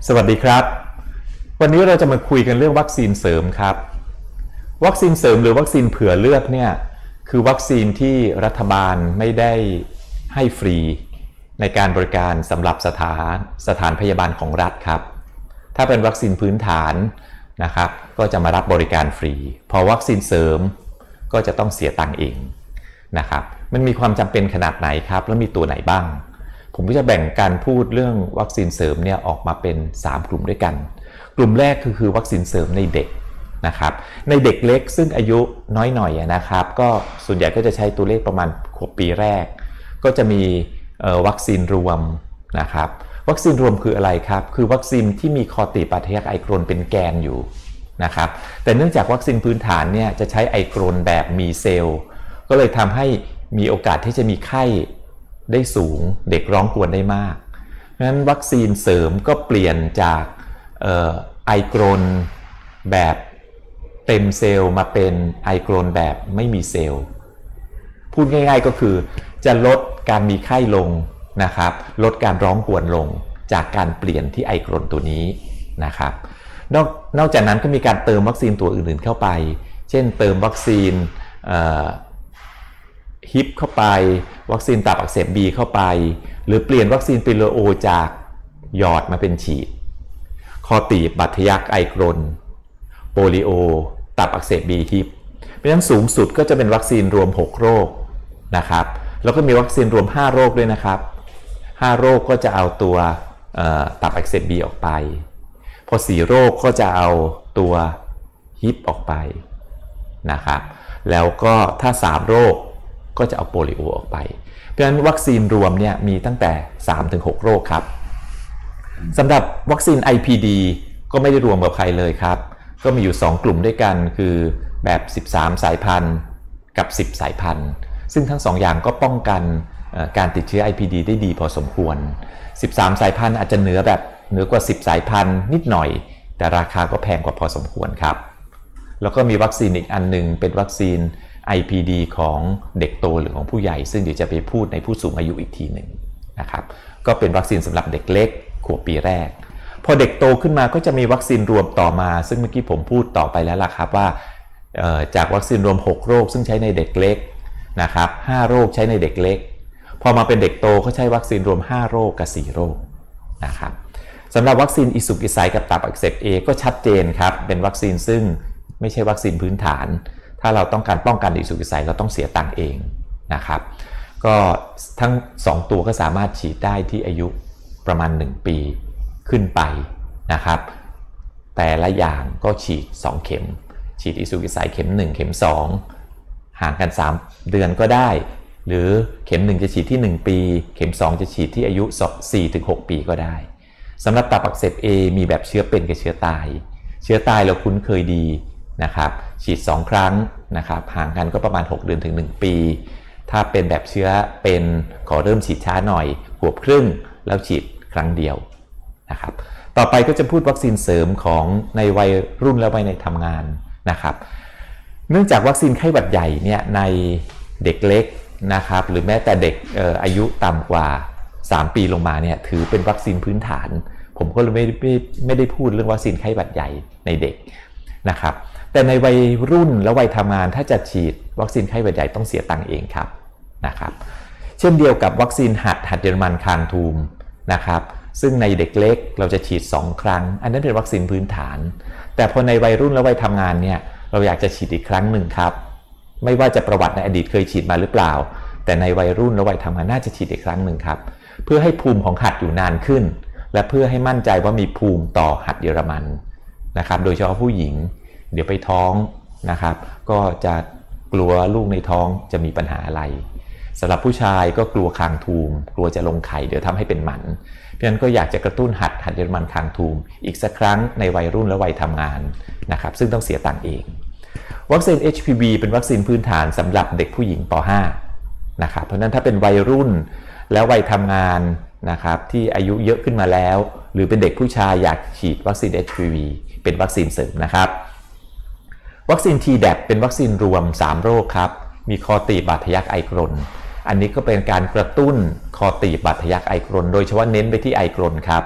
สวัสดีครับวันนี้เราจะมาคุยกันเรื่องวัคซีนเสริมครับวัคซีนเสริมหรือวัคซีนเผื่อเลือกเนี่ยคือวัคซีนที่รัฐบาลไม่ได้ให้ฟรีในการบริการสำหรับสถานพยาบาลของรัฐครับถ้าเป็นวัคซีนพื้นฐานนะครับก็จะมารับบริการฟรีพอวัคซีนเสริมก็จะต้องเสียตังค์เองนะครับมันมีความจำเป็นขนาดไหนครับแล้วมีตัวไหนบ้างผมก็จะแบ่งการพูดเรื่องวัคซีนเสริมเนี่ยออกมาเป็น3กลุ่มด้วยกันกลุ่มแรกคือวัคซีนเสริมในเด็กนะครับในเด็กเล็กซึ่งอายุน้อยหน่อยนะครับก็ส่วนใหญ่ก็จะใช้ตัวเลขประมาณขวบปีแรกก็จะมีวัคซีนรวมนะครับวัคซีนรวมคืออะไรครับคือวัคซีนที่มีคอติปาทยักไอกรนเป็นแกนอยู่นะครับแต่เนื่องจากวัคซีนพื้นฐานเนี่ยจะใช้ไอกรนแบบมีเซลล์ก็เลยทำให้มีโอกาสที่จะมีไข้ได้สูงเด็กร้องกรนได้มากเพราะฉะนั้นวัคซีนเสริมก็เปลี่ยนจากไอกรนแบบเต็มเซลล์มาเป็นไอกรนแบบไม่มีเซลล์พูดง่ายๆก็คือจะลดการมีไข้ลงนะครับลดการร้องกรนลงจากการเปลี่ยนที่ไอกรนตัวนี้นะครับนอกจากนั้นก็มีการเติมวัคซีนตัวอื่นๆเข้าไปเช่นเติมวัคซีนฮิปเข้าไปวัคซีนตับอักเสบบีเข้าไปหรือเปลี่ยนวัคซีนปิโลโอจากหยอดมาเป็นฉีดคอตีบบาดทะยักไอกรนโปลิโอตับอักเสบบีฮิปเพราะฉะนั้นสูงสุดก็จะเป็นวัคซีนรวม6โรคนะครับแล้วก็มีวัคซีนรวม5โรคด้วยนะครับ5โรคก็จะเอาตัวตับอักเสบบีออกไปพอ4โรคก็จะเอาตัวฮิปออกไปนะครับแล้วก็ถ้า3โรคก็จะเอาโปลิโอออกไปเพราะฉะนั้นวัคซีนรวมเนี่ยมีตั้งแต่ 3-6 โรคครับสำหรับวัคซีน IPD ก็ไม่ได้รวมกับใครเลยครับก็มีอยู่2กลุ่มด้วยกันคือแบบ13สายพันธุ์กับ10สายพันธุ์ซึ่งทั้ง2อย่างก็ป้องกันการติดเชื้อ IPD ได้ดีพอสมควร13สายพันธุ์อาจจะเหนือกว่า10สายพันธุ์นิดหน่อยแต่ราคาก็แพงกว่าพอสมควรครับแล้วก็มีวัคซีนอีกอันนึงเป็นวัคซีนIPD ของเด็กโตหรือของผู้ใหญ่ซึ่งเดี๋ยวจะไปพูดในผู้สูงอายุอีกทีหนึ่งนะครับก็เป็นวัคซีนสำหรับเด็กเล็กขวบปีแรกพอเด็กโตขึ้นมาก็จะมีวัคซีนรวมต่อมาซึ่งเมื่อกี้ผมพูดต่อไปแล้วล่ะครับว่าจากวัคซีนรวม6โรคซึ่งใช้ในเด็กเล็กนะครับ5โรคใช้ในเด็กเล็กพอมาเป็นเด็กโตเขาใช้วัคซีนรวม5โรคกับ4โรคนะครับสำหรับวัคซีนอิสุกอิสัยกับตับอักเสบ A ก็ชัดเจนครับเป็นวัคซีนซึ่งไม่ใช่วัคซีนพื้นฐานถ้าเราต้องการป้องกันอิสุกอิสัยเราต้องเสียตังค์เองนะครับก็ทั้ง2ตัวก็สามารถฉีดได้ที่อายุประมาณ1ปีขึ้นไปนะครับแต่ละอย่างก็ฉีด2เข็มฉีดอิสุกอิสัยเข็ม1เข็ม2ห่างกัน3เดือนก็ได้หรือเข็ม1จะฉีดที่1ปีเข็ม2จะฉีดที่อายุ 4-6 ปีก็ได้สำหรับตับอักเสบ A มีแบบเชื้อเป็นกับเชื้อตายเราคุ้นเคยดีนะครับฉีด2ครั้งนะครับห่างกันก็ประมาณ6เดือนถึง1ปีถ้าเป็นแบบเชื้อเป็นขอเริ่มฉีดช้าหน่อยขวบครึ่งแล้วฉีดครั้งเดียวนะครับต่อไปก็จะพูดวัคซีนเสริมของในวัยรุ่นและวัยในทำงานนะครับเนื่องจากวัคซีนไข้หวัดใหญ่เนี่ยในเด็กเล็กนะครับหรือแม้แต่เด็กอายุต่ำกว่า3ปีลงมาเนี่ยถือเป็นวัคซีนพื้นฐานผมก็เลยไม่ได้พูดเรื่องวัคซีนไข้หวัดใหญ่ในเด็กนะครับแต่ในวัยรุ่นและวัยทำงานถ้าจะฉีดวัคซีนไข้หวัดใหญ่ต้องเสียตังค์เองครับนะครับเช่นเดียวกับวัคซีนหัดเยอรมันคางทูมนะครับซึ่งในเด็กเล็กเราจะฉีด2ครั้งอันนั้นเป็นวัคซีนพื้นฐานแต่พอในวัยรุ่นและวัยทำงานเนี่ยเราอยากจะฉีดอีกครั้งหนึ่งครับไม่ว่าจะประวัติในอดีตเคยฉีดมาหรือเปล่าแต่ในวัยรุ่นและวัยทำงานน่าจะฉีดอีกครั้งหนึ่งครับเพื่อให้ภูมิของหัดอยู่นานขึ้นและเพื่อให้มั่นใจว่ามีภูมิต่อหัดเยอรมันนะครับโดยเฉพาะผู้หญิงเดี๋ยวไปท้องนะครับก็จะกลัวลูกในท้องจะมีปัญหาอะไรสำหรับผู้ชายก็กลัวคางทูมกลัวจะลงไข่เดี๋ยวทำให้เป็นหมันเพราะฉะนั้นก็อยากจะกระตุ้นหัดเยอรมันคางทูมอีกสักครั้งในวัยรุ่นและวัยทำงานนะครับซึ่งต้องเสียตังค์เองวัคซีน HPV เป็นวัคซีนพื้นฐานสำหรับเด็กผู้หญิงป .5 นะครับเพราะฉะนั้นถ้าเป็นวัยรุ่นแล้ววัยทำงานนะครับที่อายุเยอะขึ้นมาแล้วหรือเป็นเด็กผู้ชายอยากฉีดวัคซีน HPV เป็นวัคซีนเสริมนะครับวัคซีน Tdap เป็นวัคซีนรวม3โรคครับมีคอตีบบาดทะยักไอกรนอันนี้ก็เป็นการกระตุ้นคอตีบบาดทะยักไอกรนโดยเฉพาะเน้นไปที่ไอกรนครับ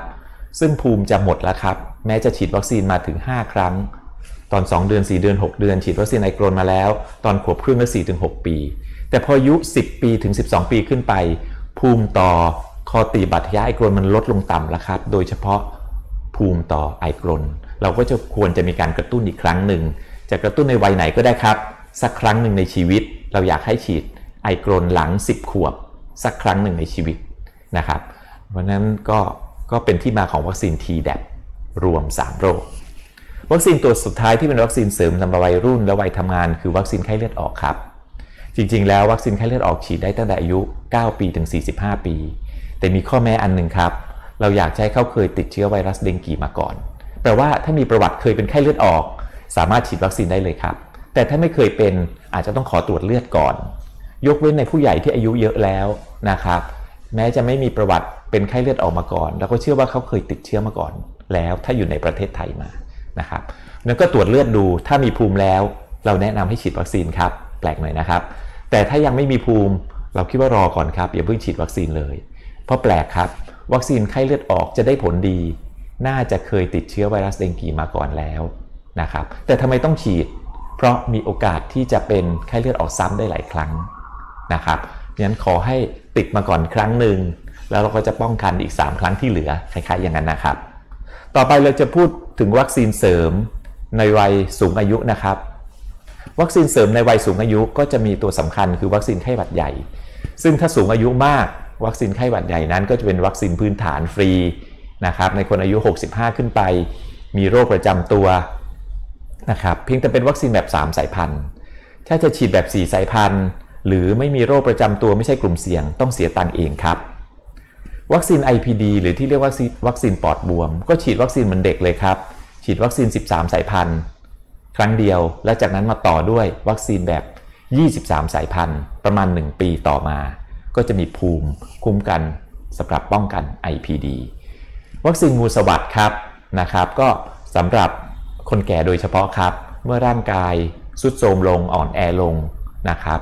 ซึ่งภูมิจะหมดแล้วครับแม้จะฉีดวัคซีนมาถึง5ครั้งตอน2เดือน4เดือน6เดือนฉีดวัคซีนไอกรนมาแล้วตอนขวบครึ่งและ4-6 ปีแต่พออายุ10ปีถึง12ปีขึ้นไปภูมิต่อคอตีบบาดทะยักไอกรนมันลดลงต่ำแล้วครับโดยเฉพาะภูมิต่อไอกรนเราก็จะควรจะมีการกระตุ้นอีกครั้งหนึ่งจะกระตุ้นในวัยไหนก็ได้ครับสักครั้งหนึ่งในชีวิตเราอยากให้ฉีดไอกรนหลัง10ขวบสักครั้งหนึ่งในชีวิตนะครับเพราะนั้นก็เป็นที่มาของวัคซีน Tdap รวม3โรควัคซีนตัวสุดท้ายที่เป็นวัคซีนเสริมสำหรับวัยรุ่นและวัยทำงานคือวัคซีนไข้เลือดออกครับจริงๆแล้ววัคซีนไข้เลือดออกฉีดได้ตั้งแต่อายุ9ปีถึง45ปีแต่มีข้อแม้อันหนึ่งครับเราอยากให้เขาเคยติดเชื้อไวรัสเดงกีมาก่อนแปลว่าถ้ามีประวัติเคยเป็นไข้เลือดออกสามารถฉีดวัคซีนได้เลยครับแต่ถ้าไม่เคยเป็นอาจจะต้องขอตรวจเลือดก่อนยกเว้นในผู้ใหญ่ที่อายุเยอะแล้วนะครับแม้จะไม่มีประวัติเป็นไข้เลือดออกมาก่อนแล้วก็เชื่อว่าเขาเคยติดเชื้อมาก่อนแล้วถ้าอยู่ในประเทศไทยมานะครับแล้วก็ตรวจเลือดดูถ้ามีภูมิแล้วเราแนะนำให้ฉีดวัคซีนครับแปลกหน่อยนะครับแต่ถ้ายังไม่มีภูมิเราคิดว่ารอก่อนครับอย่าเพิ่งฉีดวัคซีนเลยเพราะแปลกครับวัคซีนไข้เลือดออกจะได้ผลดีน่าจะเคยติดเชื้อไวรัสเดงกีมาก่อนแล้วนะครับแต่ทำไมต้องฉีดเพราะมีโอกาสที่จะเป็นไข้เลือดออกซ้ำได้หลายครั้งนะครับงั้นขอให้ติดมาก่อนครั้งหนึ่งแล้วเราก็จะป้องกันอีก3ครั้งที่เหลือคล้ายๆอย่างนั้นนะครับต่อไปเราจะพูดถึงวัคซีนเสริมในวัยสูงอายุนะครับวัคซีนเสริมในวัยสูงอายุก็จะมีตัวสำคัญคือวัคซีนไข้หวัดใหญ่ซึ่งถ้าสูงอายุมากวัคซีนไข้หวัดใหญ่นั้นก็จะเป็นวัคซีนพื้นฐานฟรีนะครับในคนอายุ65ขึ้นไปมีโรคประจำตัวนะครับเพียงแต่เป็นวัคซีนแบบ3สายพันธุ์ถ้าจะฉีดแบบ4สายพันธุ์หรือไม่มีโรคประจำตัวไม่ใช่กลุ่มเสี่ยงต้องเสียตังค์เองครับวัคซีน IPD หรือที่เรียกว่าวัคซีนปอดบวมก็ฉีดวัคซีนเหมือนเด็กเลยครับฉีดวัคซีน13สายพันธุ์ครั้งเดียวและจากนั้นมาต่อด้วยวัคซีนแบบ23สายพันธุ์ประมาณ1ปีต่อมาก็จะมีภูมิคุ้มกันสำหรับป้องกัน IPD วัคซีนงูสวัสด์ครับนะครับก็สำหรับคนแก่โดยเฉพาะครับเมื่อร่างกายทรุดโทรมลงอ่อนแอลงนะครับ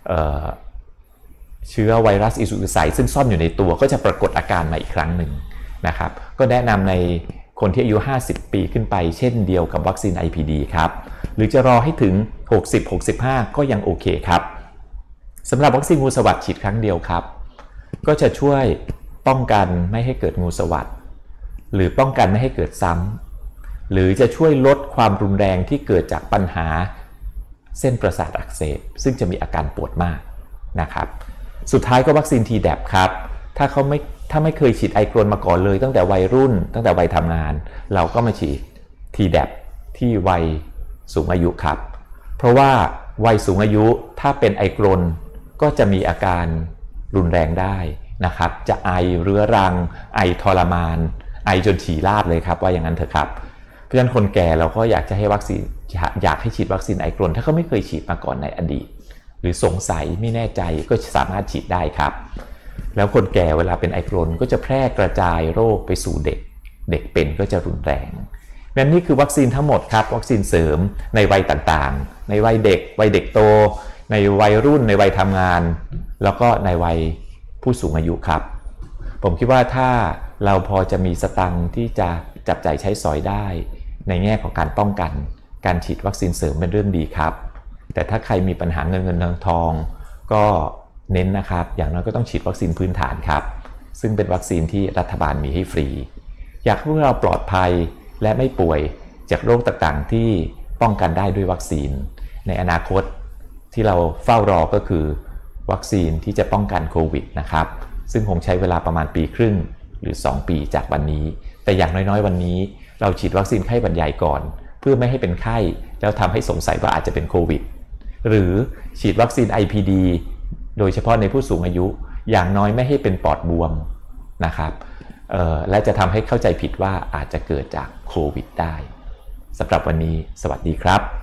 เชื้อไวรัสอีสุกไซซึ่งซ่อนอยู่ในตัวก็จะปรากฏอาการมาอีกครั้งหนึ่งนะครับก็แนะนำในคนที่อายุ50ปีขึ้นไปเช่นเดียวกับวัคซีน IPD ครับหรือจะรอให้ถึง60-65ก็ยังโอเคครับสำหรับวัคซีนงูสวัสด์ฉีดครั้งเดียวครับก็จะช่วยป้องกันไม่ให้เกิดงูสวัสด์หรือป้องกันไม่ให้เกิดซ้ำหรือจะช่วยลดความรุนแรงที่เกิดจากปัญหาเส้นประสาทอักเสบซึ่งจะมีอาการปวดมากนะครับสุดท้ายก็วัคซีน Tdap ครับถ้าไม่เคยฉีดไอกรนมาก่อนเลยตั้งแต่วัยรุ่นตั้งแต่วัยทำงานเราก็มาฉีด Tdap ที่วัยสูงอายุครับเพราะว่าวัยสูงอายุถ้าเป็นไอกรนก็จะมีอาการรุนแรงได้นะครับจะไอเรื้อรังไอทรมานไอจนฉี่ราดเลยครับว่าอย่างนั้นเถอะครับเพราะฉะนั้นคนแก่เราก็อยากจะให้วัคซีนอยากให้ฉีดวัคซีนไอกรนถ้าเขาไม่เคยฉีดมาก่อนในอดีตหรือสงสัยไม่แน่ใจก็สามารถฉีดได้ครับแล้วคนแก่เวลาเป็นไอกรนก็จะแพร่กระจายโรคไปสู่เด็กเด็กเป็นก็จะรุนแรงแบบนี้คือวัคซีนทั้งหมดครับวัคซีนเสริมในวัยต่างๆในวัยเด็กโตในวัยรุ่นในวัยทำงานแล้วก็ในวัยผู้สูงอายุครับผมคิดว่าถ้าเราพอจะมีสตังค์ที่จะจับจ่ายใช้สอยได้ในแง่ของการป้องกันการฉีดวัคซีนเสริมเป็นเรื่องดีครับแต่ถ้าใครมีปัญหาเงินทองก็เน้นนะครับอย่างน้อยก็ต้องฉีดวัคซีนพื้นฐานครับซึ่งเป็นวัคซีนที่รัฐบาลมีให้ฟรีอยากให้พวกเราปลอดภัยและไม่ป่วยจากโรคต่างๆที่ป้องกันได้ด้วยวัคซีนในอนาคตที่เราเฝ้ารอก็คือวัคซีนที่จะป้องกันโควิดนะครับซึ่งคงใช้เวลาประมาณปีครึ่งหรือ2ปีจากวันนี้แต่อย่างน้อยๆวันนี้เราฉีดวัคซีนไข้หวัดใหญ่ก่อนเพื่อไม่ให้เป็นไข้แล้วทำให้สงสัยว่าอาจจะเป็นโควิดหรือฉีดวัคซีน IPD โดยเฉพาะในผู้สูงอายุอย่างน้อยไม่ให้เป็นปอดบวมนะครับและจะทำให้เข้าใจผิดว่าอาจจะเกิดจากโควิดได้สำหรับวันนี้สวัสดีครับ